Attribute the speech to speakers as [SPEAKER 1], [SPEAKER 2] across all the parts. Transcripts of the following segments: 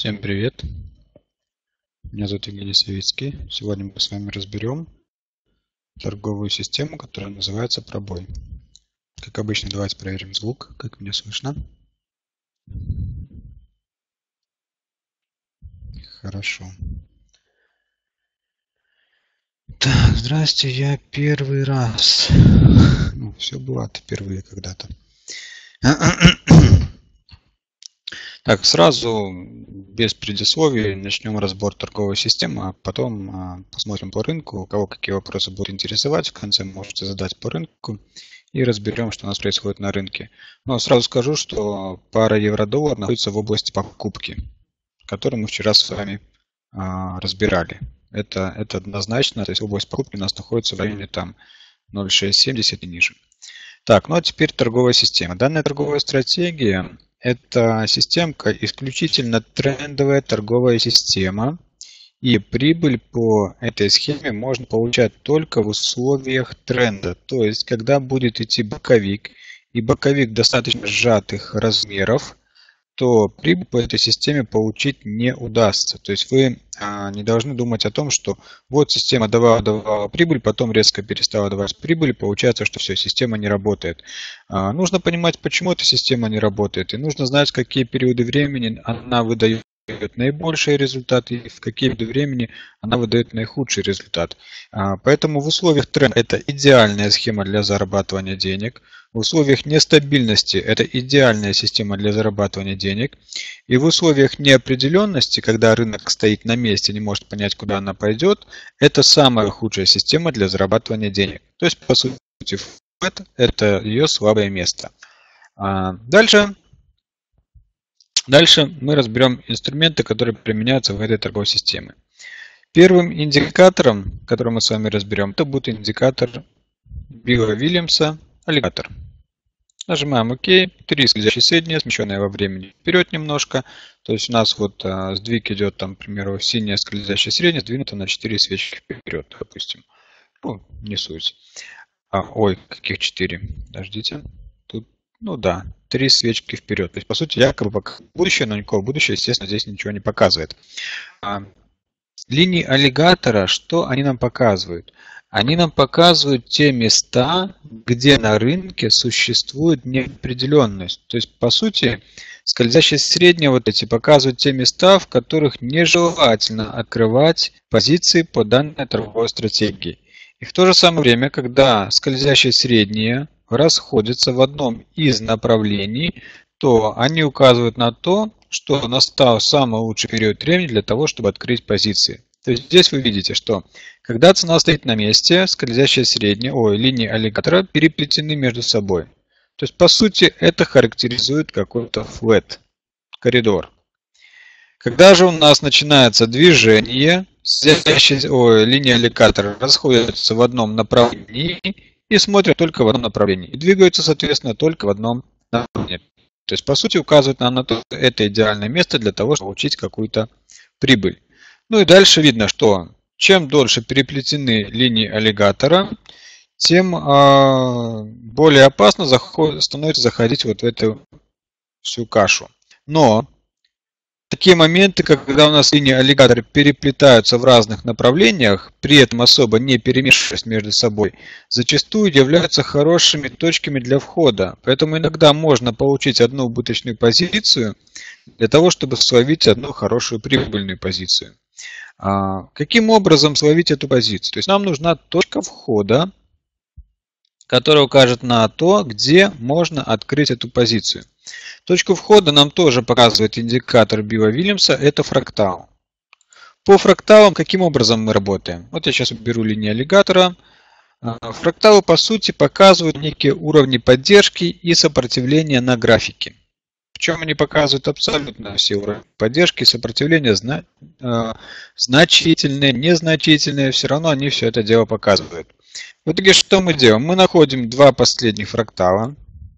[SPEAKER 1] Всем привет! Меня зовут Евгений Савицкий. Сегодня мы с вами разберем торговую систему, которая называется пробой. Как обычно, давайте проверим звук, как меня слышно. Хорошо. Так, здрасте, я первый раз. Ну, все бывает впервые когда-то. Так, сразу, без предисловий, начнем разбор торговой системы, а потом посмотрим по рынку. У кого какие вопросы будут интересовать, в конце можете задать по рынку и разберем, что у нас происходит на рынке. Но сразу скажу, что пара евро-доллар находится в области покупки, которую мы вчера с вами разбирали. Это однозначно, то есть область покупки у нас находится в районе там 0,670 и ниже. Так, ну а теперь торговая система. Данная торговая стратегия – это системка исключительно трендовая торговая система. И прибыль по этой схеме можно получать только в условиях тренда. То есть, когда будет идти боковик, и боковик достаточно сжатых размеров, то прибыль по этой системе получить не удастся. То есть вы не должны думать о том, что вот система давала прибыль, потом резко перестала давать прибыль, получается, что все, система не работает. Нужно понимать, почему эта система не работает, и нужно знать, в какие периоды времени она выдает наибольший результат и в какие периоды времени она выдает наихудший результат. Поэтому в условиях тренда это идеальная схема для зарабатывания денег. В условиях нестабильности это идеальная система для зарабатывания денег. И в условиях неопределенности, когда рынок стоит на месте, не может понять, куда она пойдет, это самая худшая система для зарабатывания денег. То есть, по сути, это ее слабое место. Дальше мы разберем инструменты, которые применяются в этой торговой системе. Первым индикатором, который мы с вами разберем, это будет индикатор Билла Вильямса аллигатор. Нажимаем ОК, 3 скользящие средние, смещенные во времени вперед немножко. То есть у нас вот сдвиг идет, там, к примеру, синяя скользящая средняя сдвинута на 4 свечки вперед, допустим. Ну, не суть. Ой, каких 4? Подождите. Тут, ну да, 3 свечки вперед. То есть, по сути, якобы будущее, но никакого будущего, естественно, здесь ничего не показывает. Линии аллигатора, что они нам показывают? Они нам показывают те места, где на рынке существует неопределенность. То есть, по сути, скользящие средние вот эти показывают те места, в которых нежелательно открывать позиции по данной торговой стратегии. И в то же самое время, когда скользящие средние расходятся в одном из направлений, то они указывают на то, что настал самый лучший период времени для того, чтобы открыть позиции. То есть здесь вы видите, что когда цена стоит на месте, скользящие средние, линии аллигатора переплетены между собой. То есть по сути это характеризует какой-то флэт, коридор. Когда же у нас начинается движение, линии аллигатора расходятся в одном направлении и смотрят только в одном направлении. И двигаются, соответственно, только в одном направлении. То есть, по сути, указывает нам на то, что это идеальное место для того, чтобы получить какую-то прибыль. Ну и дальше видно, что чем дольше переплетены линии аллигатора, тем более опасно становится заходить вот в эту всю кашу. Но такие моменты, когда у нас линии аллигатора переплетаются в разных направлениях, при этом особо не перемешиваясь между собой, зачастую являются хорошими точками для входа. Поэтому иногда можно получить одну убыточную позицию для того, чтобы словить одну хорошую прибыльную позицию. Каким образом словить эту позицию? То есть нам нужна точка входа, которая укажет на то, где можно открыть эту позицию. Точку входа нам тоже показывает индикатор Билла Вильямса, это фрактал. По фракталам каким образом мы работаем? Вот я сейчас уберу линии аллигатора. Фракталы по сути показывают некие уровни поддержки и сопротивления на графике. Причем они показывают абсолютно все уровни поддержки и сопротивления, значительные, незначительные, все равно они все это дело показывают. В итоге что мы делаем? Мы находим два последних фрактала.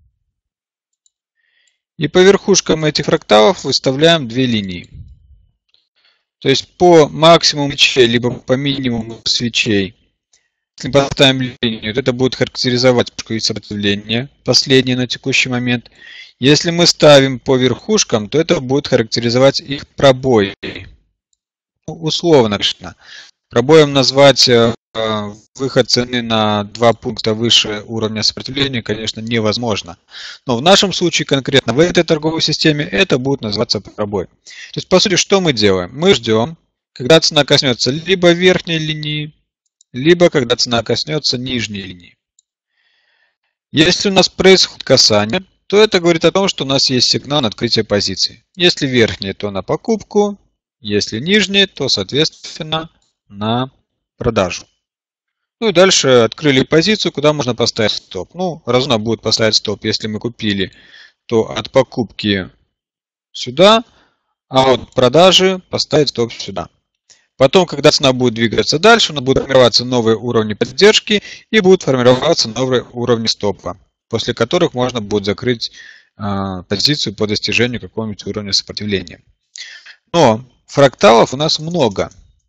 [SPEAKER 1] И по верхушкам этих фракталов выставляем две линии. То есть по максимуму свечей, либо по минимуму свечей Если поставим линию, то это будет характеризовать точку сопротивления, последнее на текущий момент. Если мы ставим по верхушкам, то это будет характеризовать их пробои. Ну, условно, конечно. Пробоем назвать выход цены на 2 пункта выше уровня сопротивления, конечно, невозможно. Но в нашем случае, конкретно в этой торговой системе, это будет называться пробой. То есть, по сути, что мы делаем? Мы ждем, когда цена коснется либо верхней линии, либо когда цена коснется нижней линии. Если у нас происходит касание, то это говорит о том, что у нас есть сигнал на открытие позиции. Если верхняя, то на покупку, если нижняя, то, соответственно, на продажу. Ну и дальше открыли позицию, куда можно поставить стоп. Ну, разумно будет поставить стоп, если мы купили, то от покупки сюда, а от продажи поставить стоп сюда. Потом, когда цена будет двигаться дальше, у нас будут формироваться новые уровни поддержки и будут формироваться новые уровни стопа, после которых можно будет закрыть позицию по достижению какого-нибудь уровня сопротивления. Но фракталов у нас много.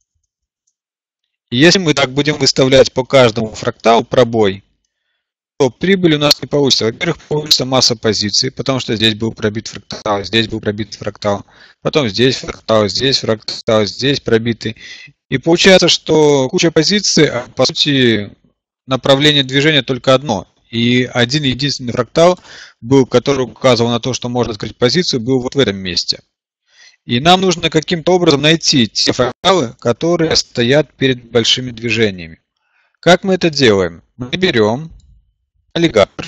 [SPEAKER 1] И если мы так будем выставлять по каждому фракталу пробой, то прибыль у нас не получится. Во-первых, получится масса позиций, потому что здесь был пробит фрактал, здесь был пробит фрактал, потом здесь фрактал, здесь пробитый. И получается, что куча позиций, а по сути направление движения только одно. И один единственный фрактал был, который указывал на то, что можно открыть позицию, был вот в этом месте. И нам нужно каким-то образом найти те фракталы, которые стоят перед большими движениями. Как мы это делаем? Мы берем аллигатор,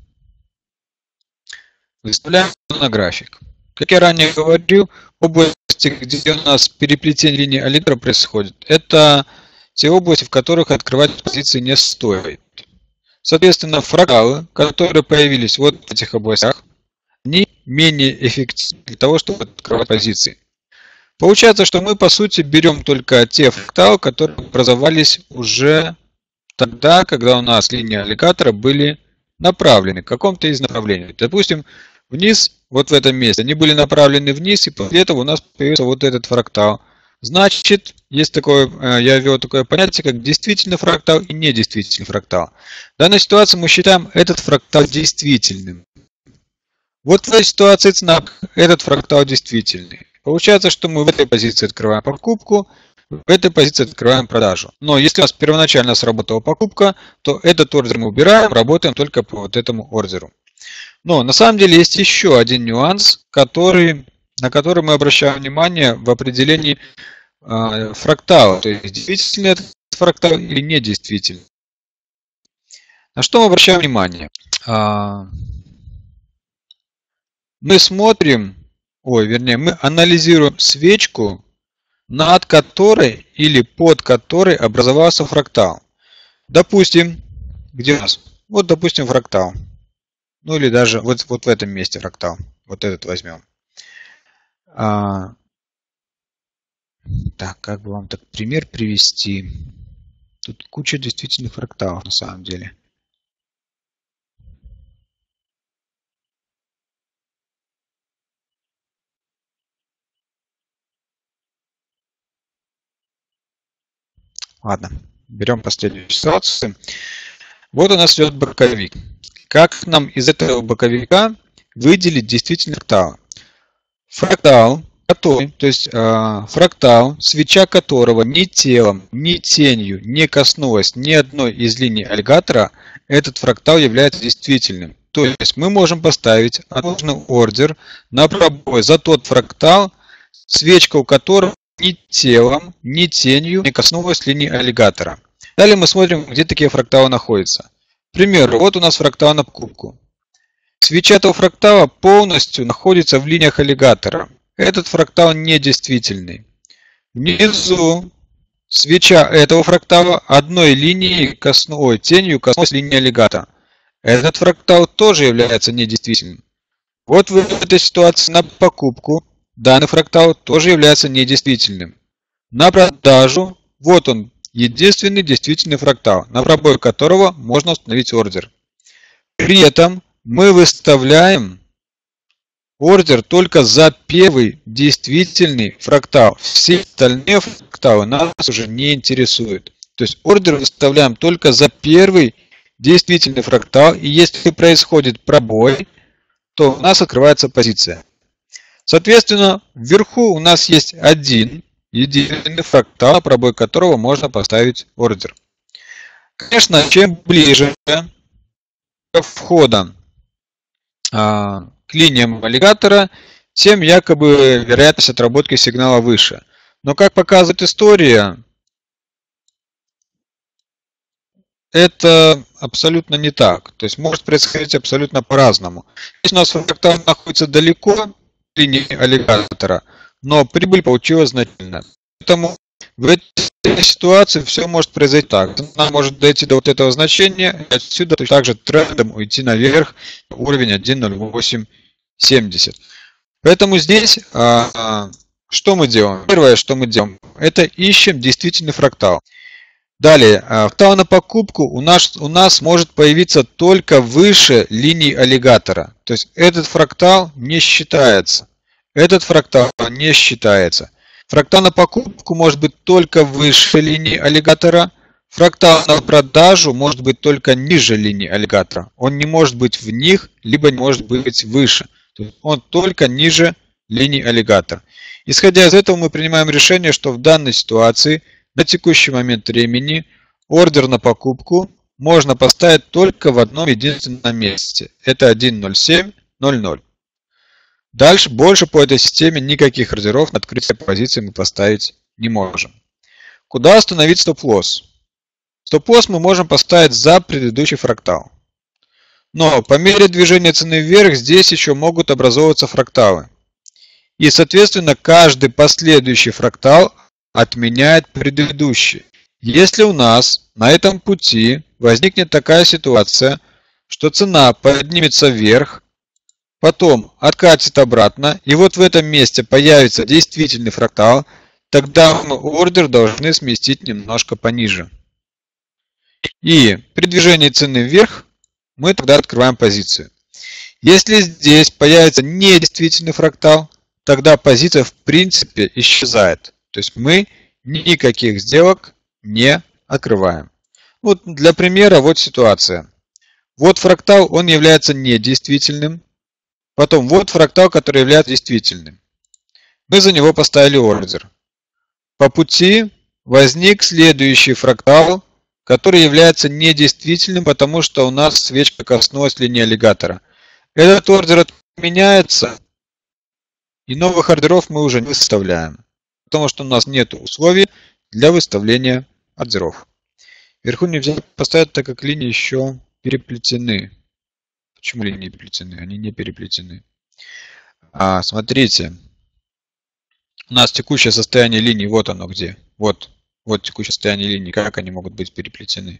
[SPEAKER 1] выставляем на график. Как я ранее говорил, области, где у нас переплетение линий аллигатора происходит, это те области, в которых открывать позиции не стоит. Соответственно, фракталы, которые появились вот в этих областях, они менее эффективны для того, чтобы открывать позиции. Получается, что мы по сути берем только те фракталы, которые образовались уже тогда, когда у нас линии аллигатора были направлены в каком-то из направлений. Допустим, вниз, вот в этом месте, они были направлены вниз, и после этого у нас появился вот этот фрактал. Значит, есть такое, я ввел такое понятие, как действительный фрактал и недействительный фрактал. В данной ситуации мы считаем этот фрактал действительным. Вот в этой ситуации цена, этот фрактал действительный. Получается, что мы в этой позиции открываем покупку, в этой позиции открываем продажу. Но если у нас первоначально сработала покупка, то этот ордер мы убираем, работаем только по вот этому ордеру. Но на самом деле есть еще один нюанс, на который мы обращаем внимание в определении фрактала. То есть действительно этот фрактал или недействительный. На что мы обращаем внимание? Мы смотрим, мы анализируем свечку, над которой или под которой образовался фрактал. Допустим, где у нас? Вот, допустим, фрактал. Ну или даже вот в этом месте фрактал. Вот этот возьмем. Так, как бы вам так пример привести? Тут куча действительно фракталов на самом деле. Ладно, берем последнюю ситуацию. Вот у нас идет боковик. Как нам из этого боковика выделить действительно фрактал? Фрактал, фрактал, свеча которого ни телом, ни тенью не коснулась ни одной из линий аллигатора, этот фрактал является действительным. То есть мы можем поставить отложенный ордер на пробой за тот фрактал, свечка у которого ни телом, ни тенью не коснулась линии аллигатора. Далее мы смотрим, где такие фракталы находятся. К примеру, вот у нас фрактал на покупку. Свеча этого фрактала полностью находится в линиях аллигатора. Этот фрактал недействительный. Внизу свеча этого фрактала одной линией тенью коснулась линии аллигатора. Этот фрактал тоже является недействительным. Вот в этой ситуации на покупку данный фрактал тоже является недействительным. На продажу, вот он, единственный действительный фрактал, на пробой которого можно установить ордер. При этом мы выставляем ордер только за первый действительный фрактал. Все остальные фракталы нас уже не интересуют. То есть ордер выставляем только за первый действительный фрактал, и если происходит пробой, то у нас открывается позиция. Соответственно, вверху у нас есть один единый фрактал, пробой которого можно поставить ордер. Конечно, чем ближе к входам к линиям аллигатора, тем якобы вероятность отработки сигнала выше. Но как показывает история, это абсолютно не так. То есть может происходить абсолютно по-разному. Если у нас фрактал находится далеко от линии аллигатора, но прибыль получилась значительная. Поэтому в этой ситуации все может произойти так. Она может дойти до вот этого значения, и отсюда точно так же трендом уйти наверх, уровень 1.0870. Поэтому здесь что мы делаем? Первое, что мы делаем, это ищем действительный фрактал. Далее, фрактал на покупку у нас может появиться только выше линии аллигатора. То есть этот фрактал не считается. Этот фрактал не считается. Фрактал на покупку может быть только выше линии аллигатора. Фрактал на продажу может быть только ниже линии аллигатора. Он не может быть в них, либо не может быть выше. То есть он только ниже линии аллигатора. Исходя из этого, мы принимаем решение, что в данной ситуации на текущий момент времени ордер на покупку можно поставить только в одном единственном месте. Это 1.0700. Дальше больше по этой системе никаких ордеров на открытие позиции мы поставить не можем. Куда установить стоп-лосс? Стоп-лосс мы можем поставить за предыдущий фрактал. Но по мере движения цены вверх здесь еще могут образовываться фракталы. И соответственно каждый последующий фрактал отменяет предыдущий. Если у нас на этом пути возникнет такая ситуация, что цена поднимется вверх, потом откатит обратно, и вот в этом месте появится действительный фрактал, тогда мы ордер должны сместить немножко пониже. И при движении цены вверх мы тогда открываем позицию. Если здесь появится недействительный фрактал, тогда позиция в принципе исчезает. То есть мы никаких сделок не открываем. Вот для примера вот ситуация. Вот фрактал, он является недействительным. Потом вот фрактал, который является действительным. Мы за него поставили ордер. По пути возник следующий фрактал, который является недействительным, потому что у нас свечка коснулась линии аллигатора. Этот ордер отменяется, и новых ордеров мы уже не выставляем, потому что у нас нет условий для выставления ордеров. Вверху нельзя поставить, так как линии еще переплетены. Почему линии переплетены? Они не переплетены. Смотрите, у нас текущее состояние линий, вот оно где. Вот текущее состояние линий, как они могут быть переплетены.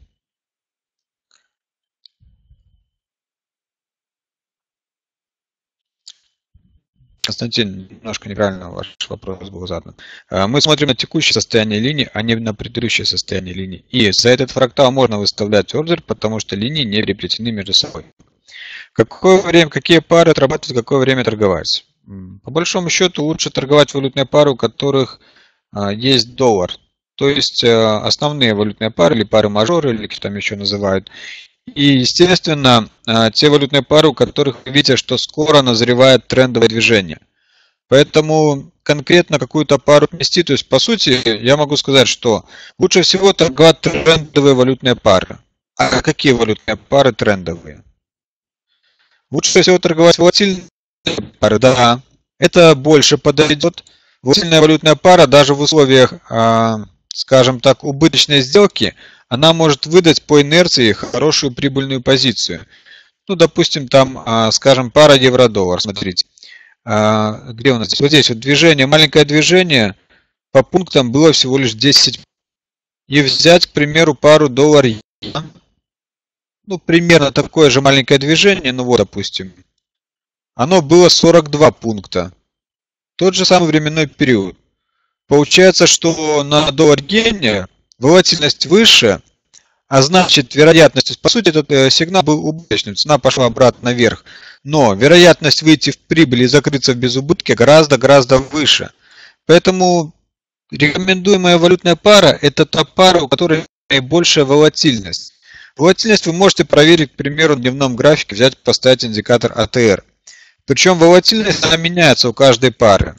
[SPEAKER 1] Константин, немножко неправильно ваш вопрос был задан. Мы смотрим на текущее состояние линии, а не на предыдущее состояние линии. И за этот фрактал можно выставлять ордер, потому что линии не переплетены между собой. Какое время, какие пары отрабатывать, какое время торговать? По большому счету лучше торговать валютные пары, у которых есть доллар. То есть основные валютные пары или пары мажоры, или как там еще называют. И естественно те валютные пары, у которых вы видите, что скоро назревает трендовое движение. Поэтому конкретно какую-то пару вмести, то есть по сути я могу сказать, что лучше всего торговать трендовые валютные пары. А какие валютные пары трендовые? Лучше всего торговать волатильные пары, да. Это больше подойдет. Волатильная валютная пара даже в условиях, скажем так, убыточной сделки, она может выдать по инерции хорошую прибыльную позицию. Ну, допустим, там, скажем, пара евро-доллар. Смотрите, где у нас здесь? Вот здесь вот движение, маленькое движение по пунктам было всего лишь 10. И взять, к примеру, пару доллар-иена. Ну, примерно такое же маленькое движение, ну вот, допустим. Оно было 42 пункта. Тот же самый временной период. Получается, что на доллар-иене волатильность выше, а значит вероятность, по сути этот сигнал был убыточным, цена пошла обратно наверх, но вероятность выйти в прибыль и закрыться в безубытке гораздо выше. Поэтому рекомендуемая валютная пара – это та пара, у которой наибольшая волатильность. Волатильность вы можете проверить, к примеру, в дневном графике, взять, поставить индикатор ATR. Причем волатильность она меняется у каждой пары.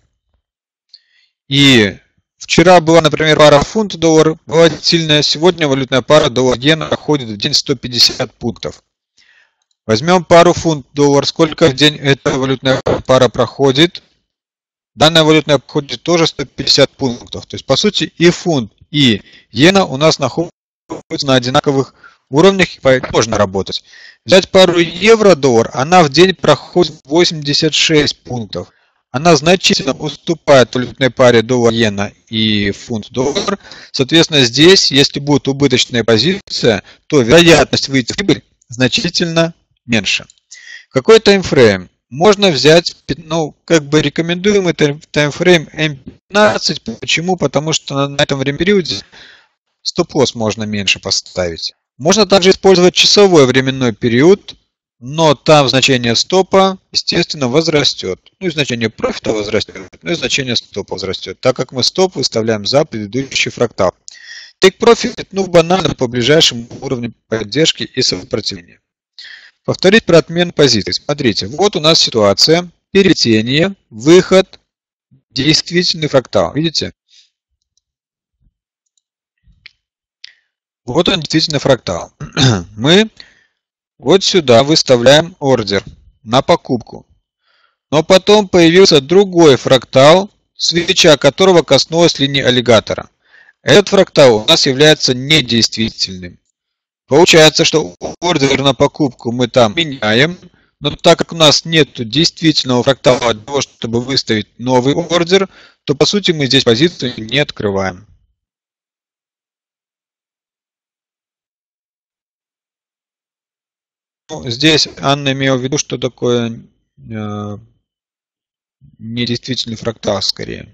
[SPEAKER 1] И вчера была, например, пара фунт-доллар волатильная, сегодня валютная пара доллар-иена проходит в день 150 пунктов. Возьмем пару фунт-доллар, сколько в день эта валютная пара проходит? Данная валютная проходит тоже 150 пунктов. То есть, по сути, и фунт, и иена у нас находятся на одинаковых уровнях, и поэтому можно работать. Взять пару евро-доллар, она в день проходит 86 пунктов. Она значительно уступает валютной паре доллар-иена и фунт-доллар. Соответственно, здесь, если будет убыточная позиция, то вероятность выйти в прибыль значительно меньше. Какой таймфрейм? Можно взять, рекомендуемый таймфрейм M15. Почему? Потому что на этом временном периоде стоп-лосс можно меньше поставить. Можно также использовать часовой временной период, но там значение стопа, естественно, возрастет. Ну и значение профита возрастет, ну и значение стопа возрастет, так как мы стоп выставляем за предыдущий фрактал. Take profit, банально по ближайшим уровням поддержки и сопротивления. Повторить про отмену позиций. Смотрите, вот у нас ситуация, перетение, выход, действительный фрактал. Видите? Вот он действительно фрактал. Мы вот сюда выставляем ордер на покупку. Но потом появился другой фрактал, свеча которого коснулась линии аллигатора. Этот фрактал у нас является недействительным. Получается, что ордер на покупку мы там меняем, но так как у нас нет действительного фрактала для того, чтобы выставить новый ордер, то по сути мы здесь позицию не открываем. Здесь Анна имела в виду, что такое недействительный фрактал скорее.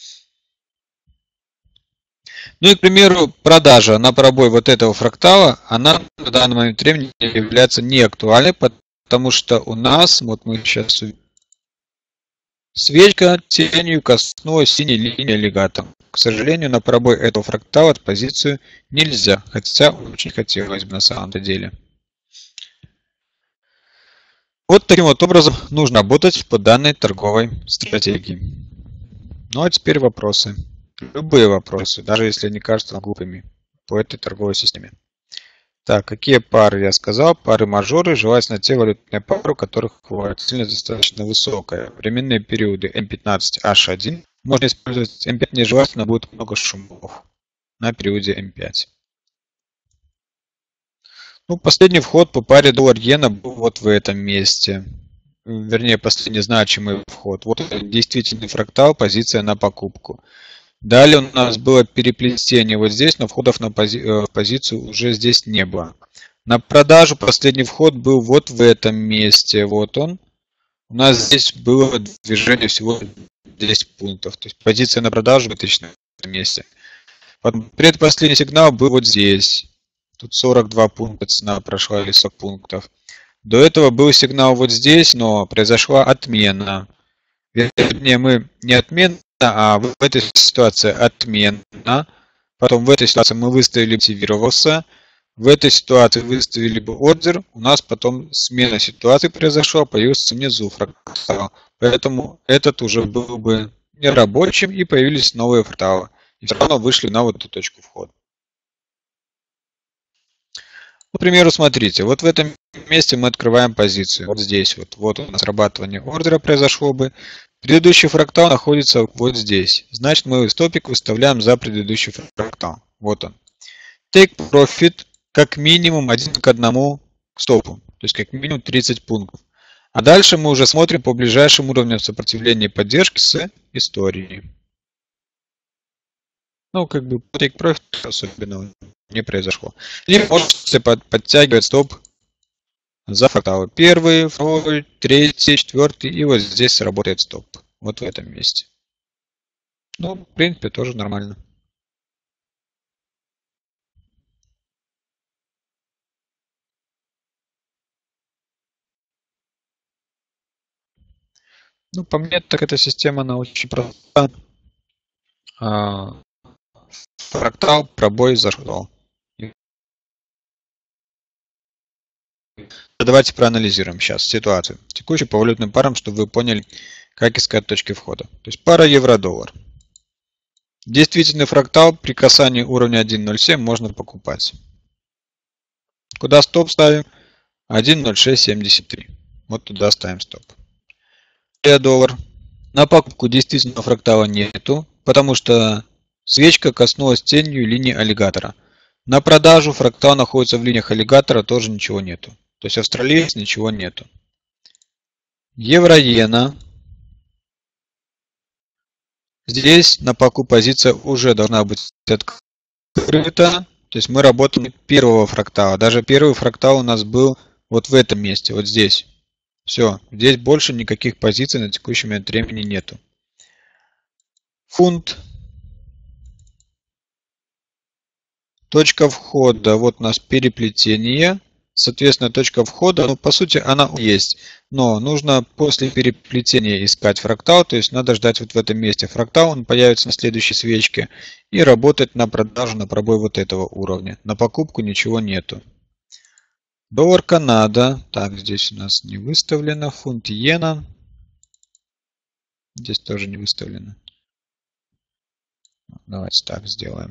[SPEAKER 1] Ну и, к примеру, продажа на пробой вот этого фрактала, она на данный момент времени является неактуальной, потому что у нас, вот мы сейчас увидим, свечка тенью коснулась синей линии аллигатора. К сожалению, на пробой этого фрактала позицию нельзя, хотя очень хотелось бы на самом деле. Вот таким вот образом нужно работать по данной торговой стратегии. Ну а теперь вопросы. Любые вопросы, даже если они кажутся глупыми по этой торговой системе. Так, какие пары я сказал? Пары мажоры, желательно те валютные пары, у которых волатильность достаточно высокая. Временные периоды M15, H1. Можно использовать M5, нежелательно будет много шумов на периоде M5. Ну, последний вход по паре доллар-иена был вот в этом месте. Вернее, последний значимый вход. Вот действительный фрактал, позиция на покупку. Далее у нас было переплетение вот здесь, но входов на позицию уже здесь не было. На продажу последний вход был вот в этом месте. Вот он. У нас здесь было движение всего 10 пунктов. То есть позиция на продажу вытащена в этом месте. Потом предпоследний сигнал был вот здесь. Тут 42 пункта цена прошла, или 40 пунктов. До этого был сигнал вот здесь, но произошла отмена. Вернее, мы не отмена, а в этой ситуации отмена. Потом в этой ситуации мы выставили, активировался. В этой ситуации выставили бы ордер. У нас потом смена ситуации произошла, появился внизу фрактал. Поэтому этот уже был бы нерабочим, и появились новые фракталы. И все равно вышли на вот эту точку входа. К примеру, смотрите, вот в этом месте мы открываем позицию. Вот здесь вот у нас срабатывание ордера произошло бы. Предыдущий фрактал находится вот здесь. Значит, мы стопик выставляем за предыдущий фрактал. Вот он. Take profit как минимум 1 к 1 к стопу. То есть как минимум 30 пунктов. А дальше мы уже смотрим по ближайшим уровням сопротивления и поддержки с историей. Ну, как бы take profit особенно не произошло. И можете подтягивать стоп за фракталы. Первый, второй, третий, четвертый. И вот здесь сработает стоп. Вот в этом месте. Ну, в принципе, тоже нормально. Ну, по мне, так эта система, она очень проста. Фрактал, пробой, зашел. И Давайте проанализируем сейчас ситуацию. Текущую по валютным парам, чтобы вы поняли, как искать точки входа. То есть пара евро-доллар. Действительный фрактал при касании уровня 1.07 можно покупать. Куда стоп ставим? 1.0673. Вот туда ставим стоп. Доллар. На покупку действительно фрактала нету, потому что свечка коснулась тенью линии аллигатора. На продажу фрактал находится в линиях аллигатора, тоже ничего нету. То есть австралиец ничего нету. Евро-иена. Здесь на покупку позиция уже должна быть открыта. То есть мы работаем первого фрактала. Даже первый фрактал у нас был вот в этом месте, вот здесь. Все, здесь больше никаких позиций на текущий момент времени нету. Фунт. Точка входа, вот у нас переплетение. Соответственно, точка входа, ну, по сути, она есть. Но нужно после переплетения искать фрактал, то есть надо ждать вот в этом месте фрактал, он появится на следующей свечке и работать на продажу, на пробой вот этого уровня. На покупку ничего нету. Доллар Канада, так, здесь у нас не выставлено. Фунт иена, здесь тоже не выставлено. Давайте так сделаем.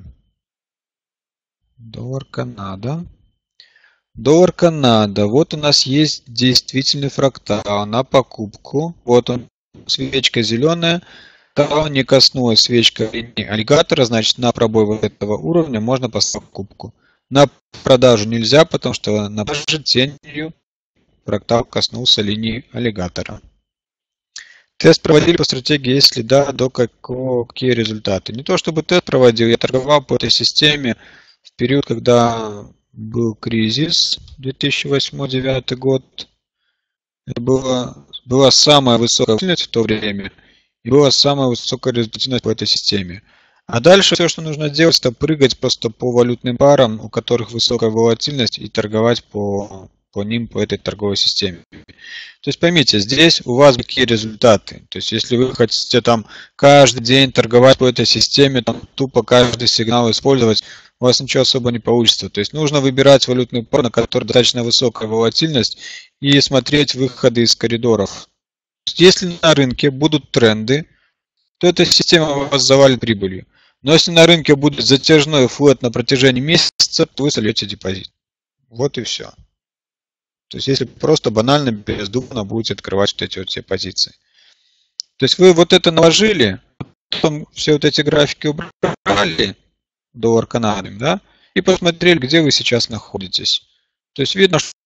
[SPEAKER 1] Доллар Канада. Доллар Канада. Вот у нас есть действительный фрактал на покупку. Вот он, свечка зеленая. Там не коснулась свечка линии аллигатора, значит на пробой вот этого уровня можно поставить покупку. На продажу нельзя, потому что на продаже тенью фрактал коснулся линии аллигатора. Тест проводили по стратегии, если да, до какие результаты. Не то чтобы тест проводил, я торговал по этой системе в период, когда был кризис 2008-2009 год. Это была самая высокая волатильность в то время и была самая высокая результативность по этой системе. А дальше все, что нужно делать, это прыгать просто по валютным парам, у которых высокая волатильность, и торговать по ним, по этой торговой системе. То есть поймите, здесь у вас какие результаты. То есть если вы хотите там каждый день торговать по этой системе, там тупо каждый сигнал использовать, у вас ничего особо не получится. То есть нужно выбирать валютный пар, на который достаточно высокая волатильность, и смотреть выходы из коридоров. Если на рынке будут тренды, то эта система вас завалит прибылью. Но если на рынке будет затяжной флэт на протяжении месяца, то вы сольете депозит. Вот и все. То есть если просто банально, бездумно будете открывать вот эти вот все позиции. То есть вы вот это наложили, потом все вот эти графики убрали, доллар Канады, да, и посмотрели, где вы сейчас находитесь. То есть видно, что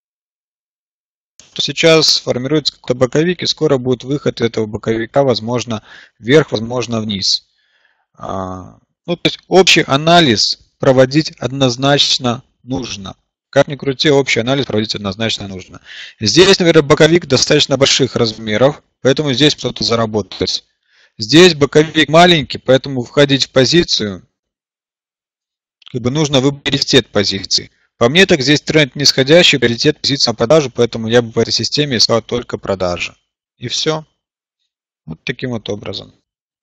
[SPEAKER 1] сейчас формируется какой-то боковик, и скоро будет выход этого боковика, возможно, вверх, возможно, вниз. Ну, то есть общий анализ проводить однозначно нужно. Как ни крути, общий анализ проводить однозначно нужно. Здесь, наверное, боковик достаточно больших размеров, поэтому здесь кто-то заработать. Здесь боковик маленький, поэтому входить в позицию нужно выбрать приоритет позиции. По мне, так здесь тренд нисходящий, приоритет позиции на продажу, поэтому я бы в этой системе искал только продажи. И все. Вот таким вот образом.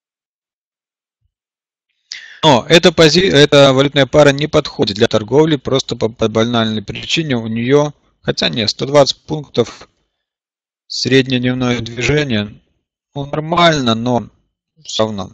[SPEAKER 1] Но эта валютная пара не подходит для торговли просто по банальной причине. У нее, хотя нет, 120 пунктов среднедневное движение. Ну, нормально, но все равно.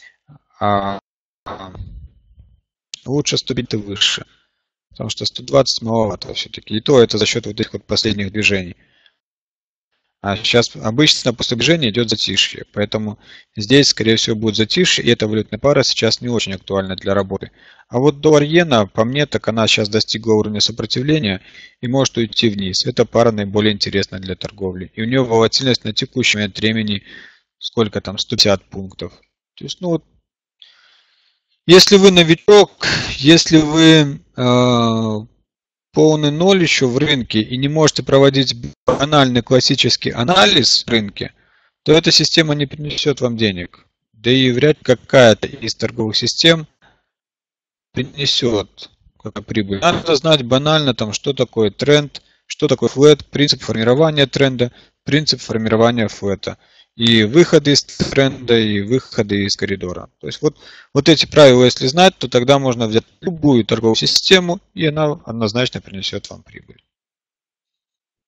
[SPEAKER 1] Лучше 100 и выше. Потому что 120 маловато все-таки. И то это за счет вот этих вот последних движений. А сейчас обычно после движения идет затишье. Поэтому здесь, скорее всего, будет затишье. И эта валютная пара сейчас не очень актуальна для работы. А вот доллар-иена, по мне, так она сейчас достигла уровня сопротивления и может уйти вниз. Эта пара наиболее интересна для торговли. И у нее волатильность на текущий момент времени сколько там? 150 пунктов. То есть, ну вот, если вы новичок, если вы полный ноль еще в рынке и не можете проводить банальный классический анализ в рынке, то эта система не принесет вам денег. Да и вряд ли какая-то из торговых систем принесет какую-то прибыль. Надо знать банально, там, что такое тренд, что такое флэт, принцип формирования тренда, принцип формирования флэта. И выходы из тренда, и выходы из коридора. То есть вот эти правила, если знать, то тогда можно взять любую торговую систему, и она однозначно принесет вам прибыль.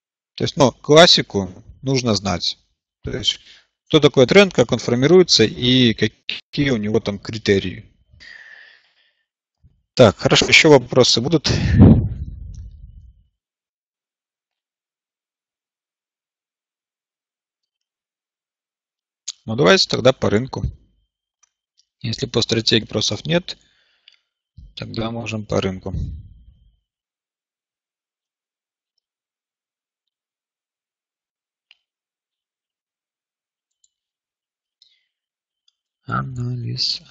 [SPEAKER 1] То есть, но классику нужно знать. То есть, что такое тренд, как он формируется и какие у него там критерии. Так, хорошо, еще вопросы будут? Ну, давайте тогда по рынку. Если по стратегии вопросов нет, тогда можем по рынку. Анализ.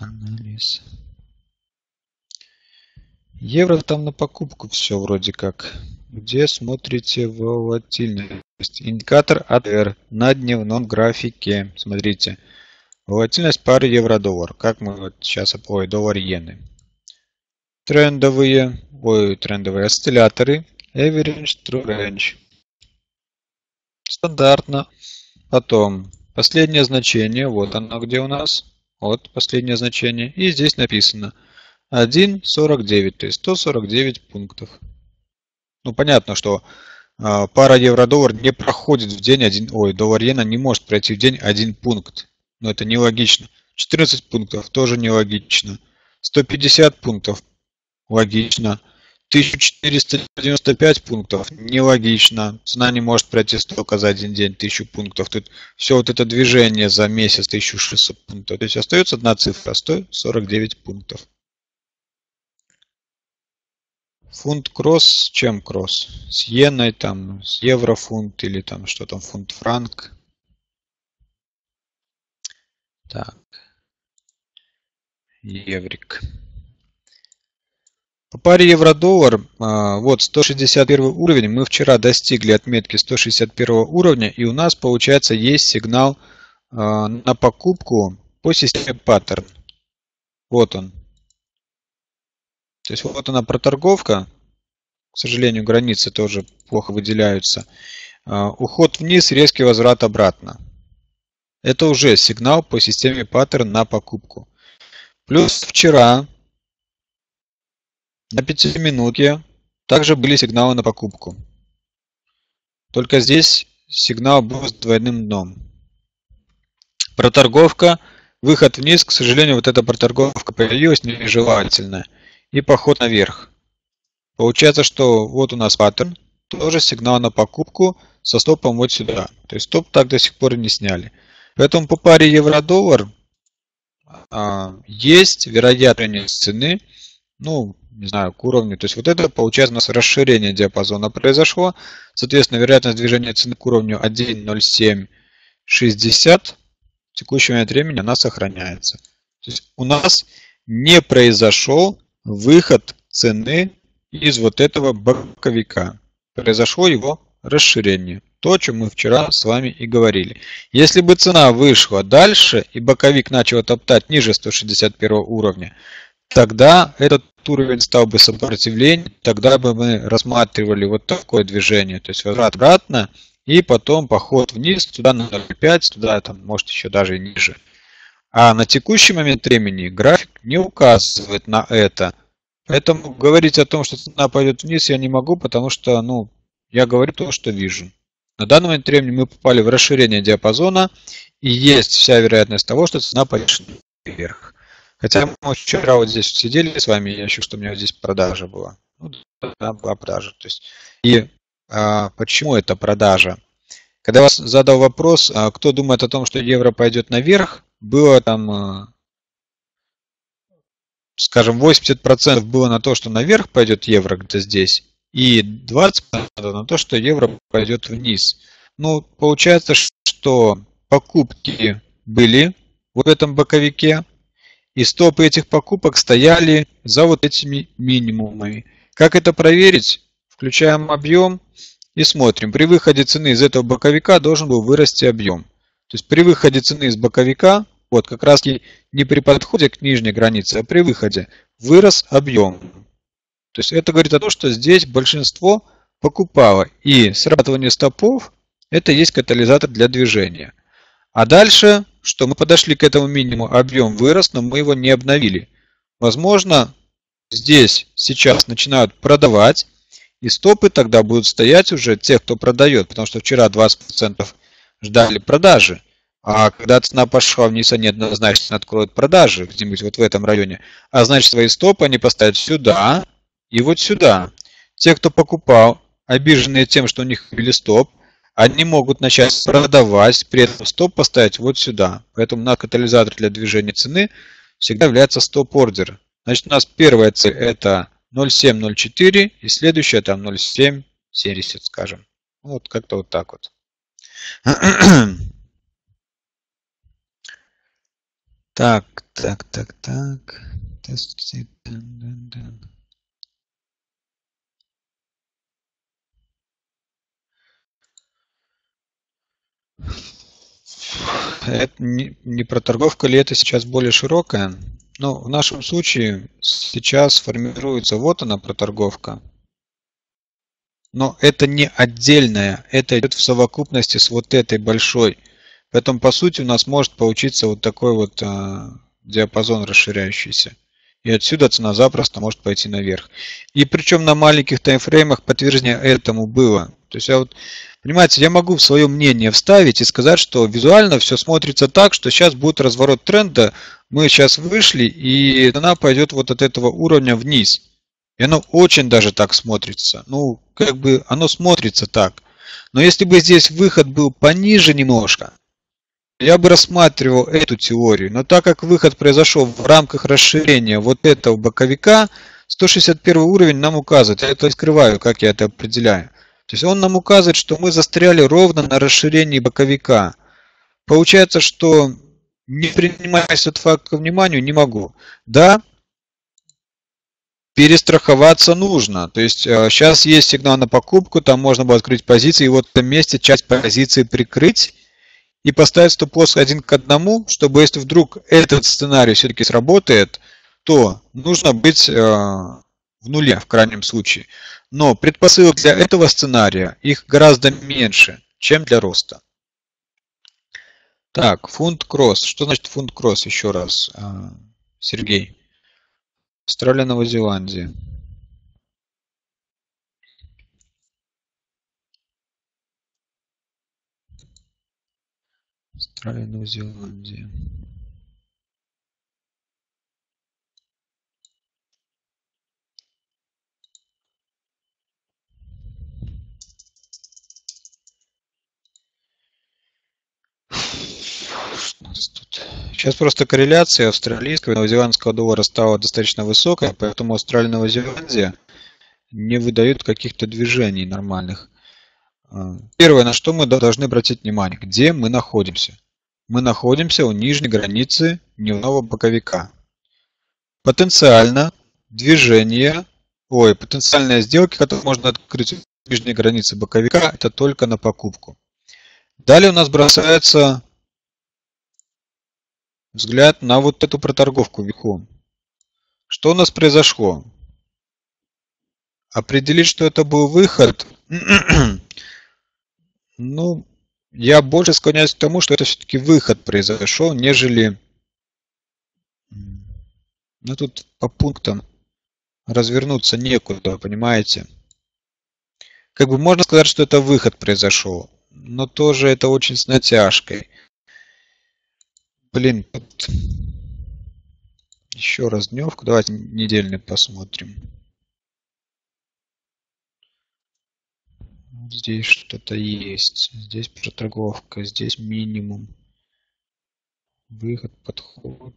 [SPEAKER 1] Евро там на покупку все вроде как. Где смотрите волатильность? Индикатор ADR на дневном графике. Смотрите. Волатильность пары евро-доллар. Как мы вот сейчас... Ой, доллар-иены. Трендовые осцилляторы. Average, True Range. Стандартно. Потом последнее значение. Вот оно где у нас. Вот последнее значение. И здесь написано 1,49. То есть 149 пунктов. Ну, понятно, что пара евро-доллар не проходит в день доллар-иена не может пройти в день 1 пункт. Но это нелогично. 14 пунктов тоже нелогично. 150 пунктов логично. 1495 пунктов нелогично. Цена не может пройти столько за один день, 1000 пунктов. Тут все вот это движение за месяц 1600 пунктов. То есть остается одна цифра, 149 пунктов. Фунт кросс, чем кросс? С иеной, там, с еврофунт или там что там, фунт-франк. Так. Еврик. По паре евро-доллар, вот 161 уровень, мы вчера достигли отметки 161 уровня, и у нас, получается, есть сигнал на покупку по системе паттерн. Вот он. То есть вот она проторговка. К сожалению, границы тоже плохо выделяются. Уход вниз, резкий возврат обратно. Это уже сигнал по системе паттерн на покупку. Плюс вчера на 5-минутке также были сигналы на покупку. Только здесь сигнал был с двойным дном. Проторговка, выход вниз. К сожалению, вот эта проторговка появилась нежелательная. И поход наверх. Получается, что вот у нас паттерн. Тоже сигнал на покупку со стопом вот сюда. То есть стоп так до сих пор и не сняли. Поэтому по паре евро-доллар есть вероятность цены, ну, не знаю, к уровню. То есть вот это, получается, у нас расширение диапазона произошло. Соответственно, вероятность движения цены к уровню 1.0760 в текущий момент времени она сохраняется. То есть у нас не произошел выход цены из вот этого боковика. Произошло его расширение. То, о чем мы вчера с вами и говорили. Если бы цена вышла дальше и боковик начал топтать ниже 161 уровня, тогда этот уровень стал бы сопротивлением, тогда бы мы рассматривали вот такое движение. То есть возврат обратно и потом поход вниз, туда на 0,5, туда там может еще даже и ниже. А на текущий момент времени график не указывает на это. Поэтому говорить о том, что цена пойдет вниз, я не могу, потому что я говорю то, что вижу. На данный момент времени мы попали в расширение диапазона, и есть вся вероятность того, что цена пойдет вверх. Хотя мы вчера вот здесь сидели с вами, я ощущу, что у меня здесь продажа была. Ну, да, была продажа. То есть, и почему это продажа? Когда я вас задал вопрос, кто думает о том, что евро пойдет наверх, было там, скажем, 80% было на то, что наверх пойдет евро где-то здесь, и 20% на то, что евро пойдет вниз. Ну, получается, что покупки были в этом боковике, и стопы этих покупок стояли за вот этими минимумами. Как это проверить? Включаем объем и смотрим. При выходе цены из этого боковика должен был вырасти объем. То есть при выходе цены из боковика, вот как раз не при подходе к нижней границе, а при выходе вырос объем. То есть это говорит о том, что здесь большинство покупало. И срабатывание стопов это есть катализатор для движения. А дальше, что мы подошли к этому минимуму, объем вырос, но мы его не обновили. Возможно, здесь сейчас начинают продавать. И стопы тогда будут стоять уже тех, кто продает, потому что вчера 20% ждали продажи. А когда цена пошла вниз, они однозначно откроют продажи где-нибудь вот в этом районе. А значит, свои стопы они поставят сюда и вот сюда. Те, кто покупал, обиженные тем, что у них были стоп, они могут начать продавать, при этом стоп поставить вот сюда. Поэтому на катализатор для движения цены всегда является стоп-ордер. Значит, у нас первая цель это 0,704 и следующая там 0,770, скажем. Вот как-то вот так вот. Так. Это не проторговка ли это сейчас более широкая? Но в нашем случае сейчас формируется вот она проторговка. Но это не отдельная, это идет в совокупности с вот этой большой. Поэтому по сути у нас может получиться вот такой вот диапазон расширяющийся. И отсюда цена запросто может пойти наверх. И причем на маленьких таймфреймах подтверждение этому было. То есть я вот, понимаете, я могу свое мнение вставить и сказать, что визуально все смотрится так, что сейчас будет разворот тренда, мы сейчас вышли и цена пойдет вот от этого уровня вниз. И оно очень даже так смотрится. Ну, как бы оно смотрится так. Но если бы здесь выход был пониже немножко, я бы рассматривал эту теорию. Но так как выход произошел в рамках расширения вот этого боковика, 161 уровень нам указывает, я это скрываю, как я это определяю. То есть он нам указывает, что мы застряли ровно на расширении боковика. Получается, что не принимая этот факт ко вниманию, не могу. Да, перестраховаться нужно. То есть сейчас есть сигнал на покупку, там можно было открыть позиции, и вот в этом месте часть позиции прикрыть и поставить стоп-лосс 1 к 1, чтобы если вдруг этот сценарий все-таки сработает, то нужно быть в нуле в крайнем случае. Но предпосылок для этого сценария их гораздо меньше, чем для роста. Так, фунт-кросс. Что значит фунт-кросс еще раз, Сергей? Австралия, Новая Зеландия. Австралия, Новая Зеландия. Что у нас тут? Сейчас просто корреляция австралийского и новозеландского доллара стала достаточно высокая, поэтому Австралия и Новая Зеландия не выдают каких-то движений нормальных. Первое, на что мы должны обратить внимание, где мы находимся. Мы находимся у нижней границы дневного боковика. Потенциальная сделки, которые можно открыть у нижней границы боковика, это только на покупку. Далее у нас бросается взгляд на вот эту проторговку вверху. Что у нас произошло? Определить, что это был выход, ну, я больше склоняюсь к тому, что это все-таки выход произошел, нежели... Ну, тут по пунктам развернуться некуда, понимаете? Как бы можно сказать, что это выход произошел, но тоже это очень с натяжкой. Блин, тут... Еще раз дневку, давайте недельный посмотрим. Здесь что-то есть. Здесь проторговка, здесь минимум. Выход, подход.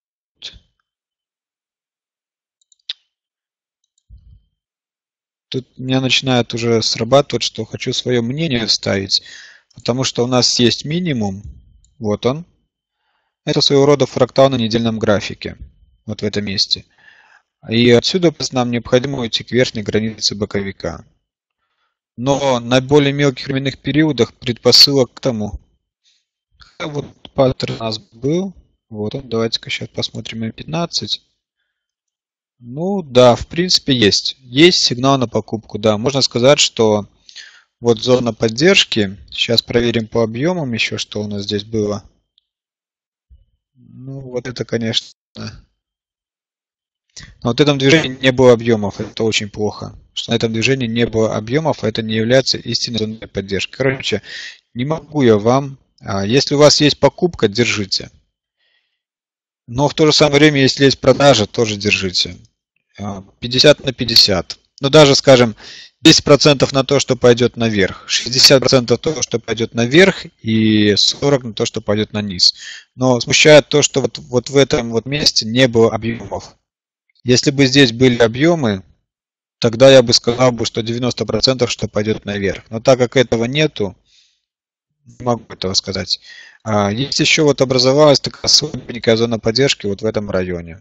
[SPEAKER 1] Тут у меня начинает уже срабатывать, что хочу свое мнение вставить. Потому что у нас есть минимум. Вот он. Это своего рода фрактал на недельном графике. Вот в этом месте. И отсюда нам необходимо уйти к верхней границе боковика. Но на более мелких временных периодах предпосылок к тому. Вот паттерн у нас был. Вот он. Давайте-ка сейчас посмотрим М15. Ну да, в принципе есть. Есть сигнал на покупку, да. Можно сказать, что вот зона поддержки. Сейчас проверим по объемам еще, что у нас здесь было. Ну вот это, конечно, Но вот в этом движении не было объемов, это очень плохо. Что на этом движении не было объемов, а это не является истинной зоной поддержки. Короче, не могу я вам... Если у вас есть покупка, держите. Но в то же самое время, если есть продажа, тоже держите. 50 на 50. Ну, даже, скажем, 10% на то, что пойдет наверх, 60% на то, что пойдет наверх, и 40% на то, что пойдет на низ. Но смущает то, что вот в этом вот месте не было объемов. Если бы здесь были объемы, тогда я бы сказал, что 90% что пойдет наверх. Но так как этого нету, не могу этого сказать. Есть еще вот образовалась такая слабенькая зона поддержки вот в этом районе.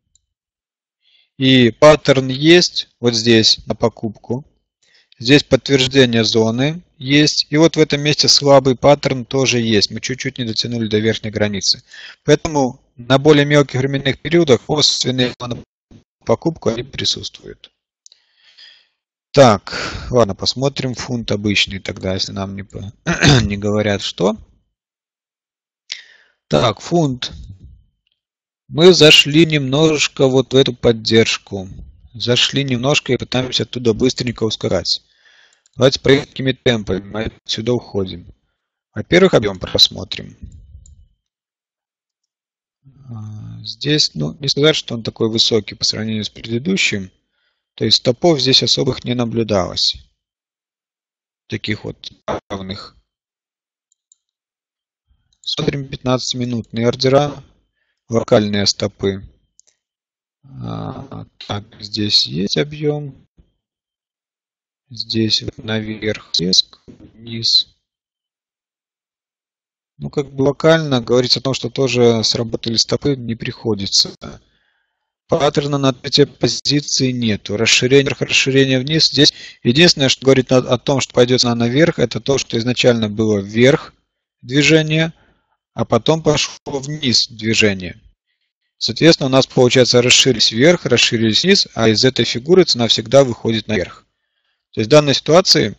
[SPEAKER 1] И паттерн есть вот здесь на покупку. Здесь подтверждение зоны есть. И вот в этом месте слабый паттерн тоже есть. Мы чуть-чуть не дотянули до верхней границы. Поэтому на более мелких временных периодах косвенные на покупку они присутствуют. Так, ладно, посмотрим фунт обычный тогда, если нам не говорят что. Так, фунт. Мы зашли немножечко вот в эту поддержку. Зашли немножко и пытаемся оттуда быстренько ускакать. Давайте проехать какими темпами. Мы отсюда уходим. Во-первых, объем просмотрим. Здесь, ну, не сказать, что он такой высокий по сравнению с предыдущим. То есть стопов здесь особых не наблюдалось. Таких вот равных. Смотрим 15-минутные ордера. Локальные стопы. Так, здесь есть объем. Здесь наверх, вниз. Ну, как бы локально говорить о том, что тоже сработали стопы, не приходится. Паттерна на этой позиции нету. Расширение вниз. Здесь единственное, что говорит о том, что пойдет она наверх, это то, что изначально было вверх движение, а потом пошло вниз движение. Соответственно, у нас получается расширились вверх, расширились вниз, а из этой фигуры цена всегда выходит наверх. То есть в данной ситуации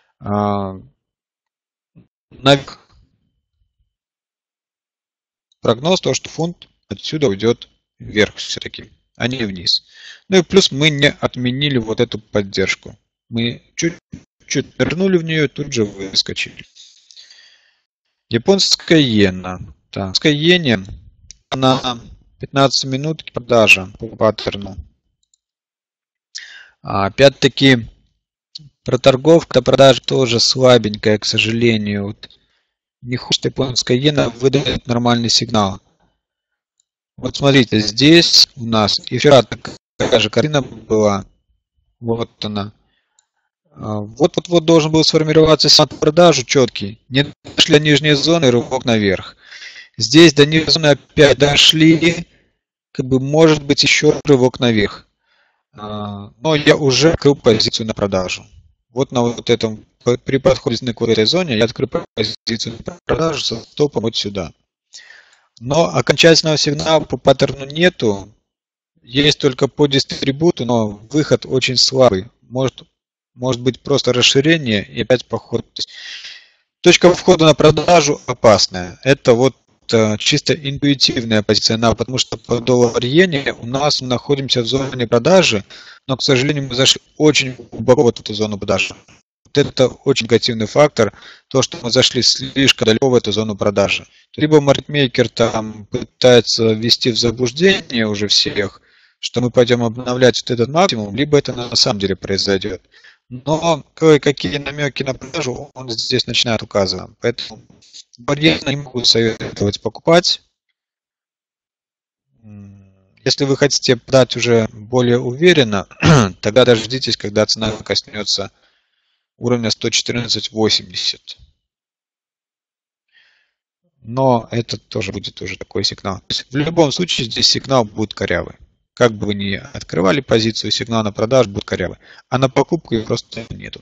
[SPEAKER 1] прогноз то, что фунт отсюда уйдет вверх все-таки, а не вниз. Ну и плюс мы не отменили вот эту поддержку. Мы чуть-чуть вернули в нее, тут же выскочили. Японская иена. Так, японская иене на 15 минут продажа по паттерну. Опять-таки проторговка продажи тоже слабенькая, к сожалению. Вот не хочет японская иена выдает нормальный сигнал. Вот смотрите, здесь у нас и вчера такая же картина была. Вот она. Вот должен был сформироваться сигнал продажу четкий. Не дошли до нижней зоны, рывок наверх. Здесь до нижней зоны опять дошли. Как бы может быть еще рывок наверх. Но я уже открыл позицию на продажу. Вот на вот этом, при подходе к этой зоне я открыл позицию на продажу со стопом вот сюда. Но окончательного сигнала по паттерну нету. Есть только по дистрибуту, но выход очень слабый. Может быть просто расширение и опять поход. Точка входа на продажу опасная. Это вот чисто интуитивная позиция, потому что по доллар-иене у нас мы находимся в зоне продажи, но, к сожалению, мы зашли очень глубоко в эту зону продажи. Вот это очень негативный фактор, то, что мы зашли слишком далеко в эту зону продажи. Либо маркетмейкер там пытается ввести в заблуждение уже всех, что мы пойдем обновлять вот этот максимум, либо это на самом деле произойдет. Но кое-какие намеки на продажу он здесь начинает указывать. Поэтому барьерно не могу советовать покупать. Если вы хотите продать уже более уверенно, тогда дождитесь, когда цена коснется уровня 114.80. Но это тоже будет уже такой сигнал. То есть в любом случае здесь сигнал будет корявый. Как бы вы ни открывали позицию, сигнал на продажу будет корявый. А на покупку их просто нету.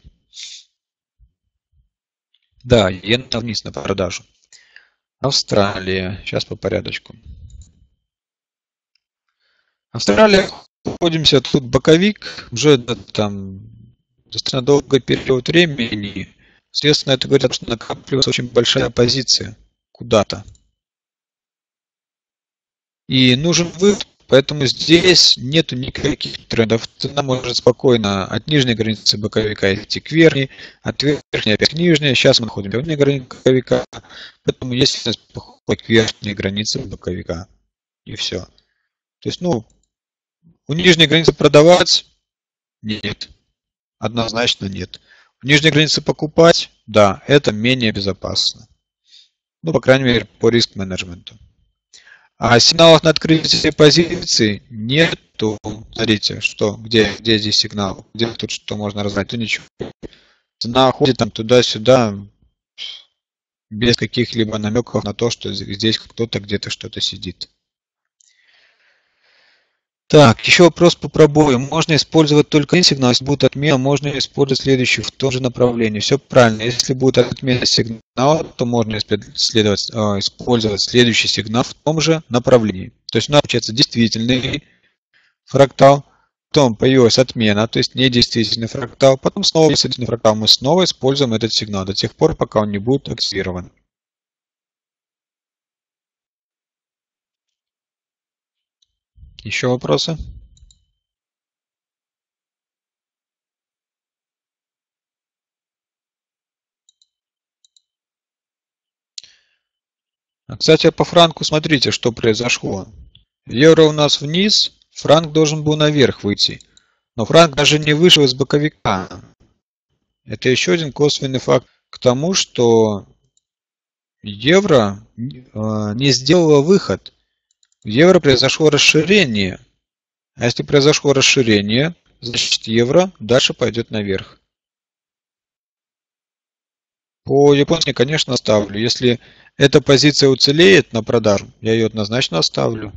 [SPEAKER 1] Да, иена вниз на продажу. Австралия. Сейчас по порядочку. Австралия. Находимся тут боковик. Уже там достаточно долгий период времени. Соответственно, это говорит, что накапливается очень большая позиция куда-то. И нужен выход Поэтому здесь нету никаких трендов. Цена может спокойно от нижней границы боковика идти к верхней, от верхней опять к нижней. Сейчас мы находим верхней границы боковика, поэтому есть поход к верхней границе боковика. И все. То есть, ну, у нижней границы продавать? Нет. Однозначно нет. У нижней границы покупать? Да, это менее безопасно. Ну, по крайней мере, по риск-менеджменту. А сигналов на открытие позиций нету. Смотрите, что, где здесь сигнал, где тут что можно разобрать, то ничего. Цена ходит там туда-сюда без каких-либо намеков на то, что здесь кто-то где-то что-то сидит. Так, еще вопрос по пробою. Можно использовать только один сигнал, если будет отмена, можно использовать следующий в том же направлении. Все правильно. Если будет отмена сигнала, то можно использовать следующий сигнал в том же направлении. То есть у нас получается действительный фрактал, потом появилась отмена, то есть недействительный фрактал, потом снова действительный фрактал. Мы снова используем этот сигнал до тех пор, пока он не будет активирован. Еще вопросы? Кстати, по франку смотрите, что произошло. Евро у нас вниз, франк должен был наверх выйти. Но франк даже не вышел из боковика. Это еще один косвенный факт к тому, что евро не сделало выход. В евро произошло расширение. А если произошло расширение, значит евро дальше пойдет наверх. По японски, конечно, оставлю. Если эта позиция уцелеет на продажу, я ее однозначно оставлю.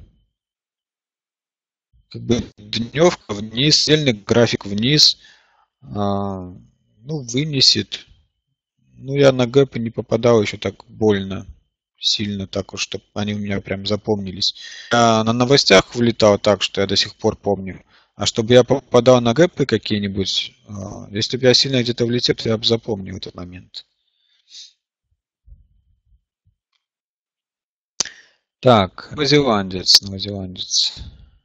[SPEAKER 1] Как бы дневка вниз, цельный график вниз, ну, вынесет. Ну, я на гэпы не попадал еще так больно, сильно так уж, чтобы они у меня прям запомнились. Я на новостях влетал так, что я до сих пор помню. А чтобы я попадал на гэпы какие-нибудь, если бы я сильно где-то влетел, то я бы запомнил этот момент. Так, новозеландец.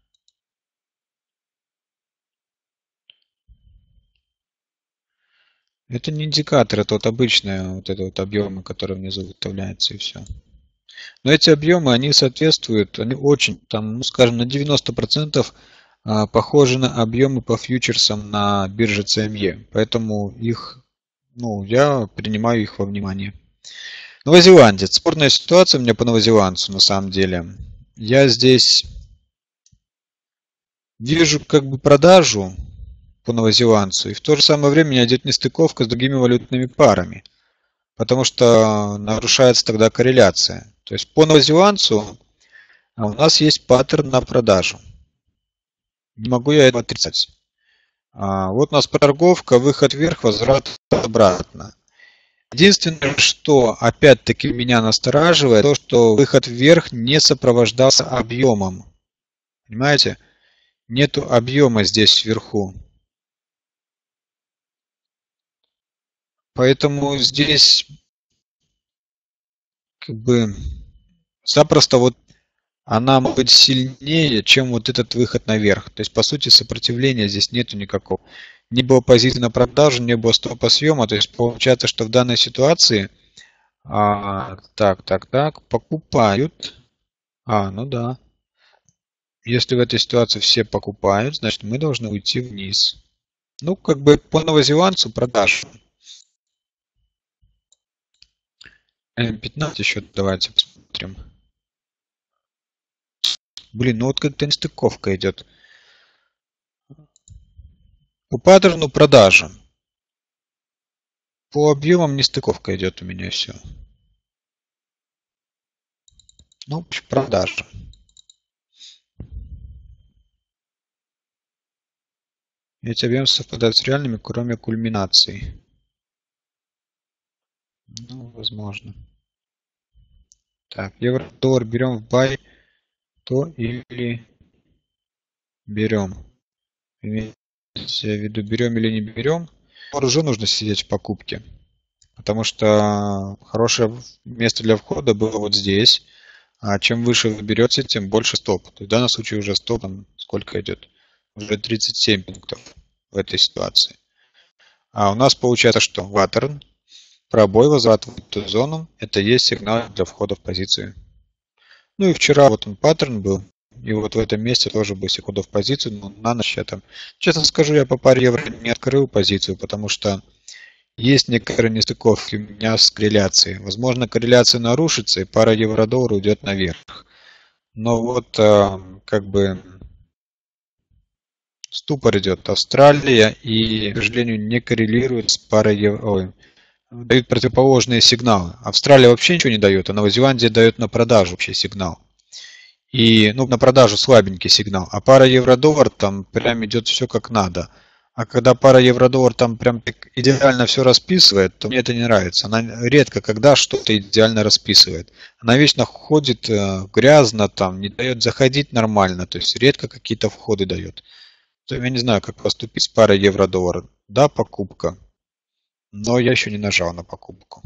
[SPEAKER 1] Это не индикатор, это вот обычные вот это вот объемы, которые внизу выставляются, и все. Но эти объемы, они соответствуют, они очень, там, ну, скажем, на 90% похожи на объемы по фьючерсам на бирже CME. Поэтому их, ну, я принимаю их во внимание. Новозеландец. Спорная ситуация у меня по новозеландцу, на самом деле. Я здесь вижу как бы продажу по новозеландцу, и в то же самое время у меня идет нестыковка с другими валютными парами, потому что нарушается тогда корреляция. То есть по новозеландцу у нас есть паттерн на продажу. Не могу я это отрицать. Вот у нас торговка, выход вверх, возврат обратно. Единственное, что опять-таки меня настораживает, то, что выход вверх не сопровождался объемом. Понимаете? Нету объема здесь вверху. Поэтому здесь как бы запросто вот она может быть сильнее, чем вот этот выход наверх. То есть, по сути, сопротивления здесь нету никакого. Не было позиции на продажу, не было стопа съема. То есть, получается, что в данной ситуации покупают. Ну да. Если в этой ситуации все покупают, значит, мы должны уйти вниз. Ну, как бы по новозеландцу продажу. М15 еще давайте посмотрим. Блин, ну вот как-то нестыковка идет. По паттерну продажа. По объемам нестыковка идет у меня все. Ну, продажа. Эти объемы совпадают с реальными, кроме кульминации. Ну, возможно. Так, евро-доллар берем в бай, то или берем. Имеется в виду, берем или не берем. Уже нужно сидеть в покупке. Потому что хорошее место для входа было вот здесь. А чем выше вы берете, тем больше стоп. То есть в данном случае уже стоп там сколько идет? Уже 37 пунктов в этой ситуации. А у нас получается что? Ваттерн, пробой, возврат в эту зону. Это есть сигнал для входа в позицию. Ну и вчера вот он паттерн был. И вот в этом месте тоже был входа в позицию. Но на ночь я там, честно скажу, я по паре евро не открыл позицию, потому что есть некоторые нестыковки у меня с корреляцией. Возможно, корреляция нарушится, и пара евро-доллара уйдет наверх. Но вот как бы ступор идет. Австралия и, к сожалению, не коррелирует с парой евро. Дают противоположные сигналы. Австралия вообще ничего не дает, а Новая Зеландия дает на продажу вообще сигнал. И, ну, на продажу слабенький сигнал. А пара евро-доллар там прям идет все как надо. А когда пара евро-доллар там прям так идеально все расписывает, то мне это не нравится. Она редко когда что-то идеально расписывает. Она вечно ходит грязно там, не дает заходить нормально. То есть редко какие-то входы дает. То я не знаю, как поступить с парой евро-доллара. Да, покупка. Но я еще не нажал на покупку.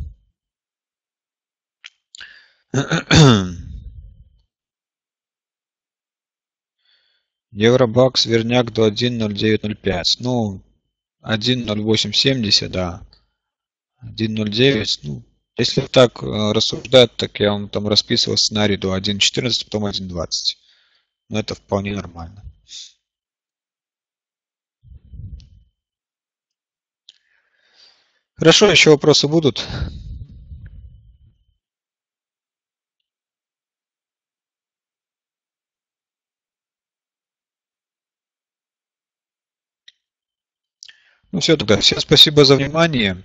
[SPEAKER 1] Евробакс верняк до 1.0905. Ну, 1.0870, да. 1.09. Ну, если так рассуждать, так я вам там расписывал сценарий до 1.14, потом 1.20. Но это вполне нормально. Хорошо, еще вопросы будут? Ну все тогда. Всем спасибо за внимание.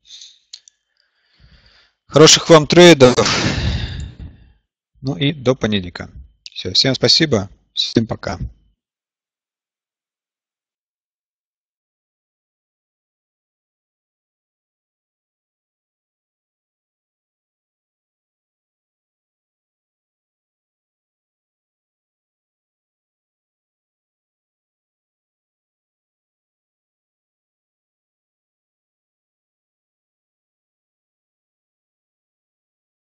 [SPEAKER 1] Хороших вам трейдов. Ну и до понедельника. Все, всем спасибо. Всем пока.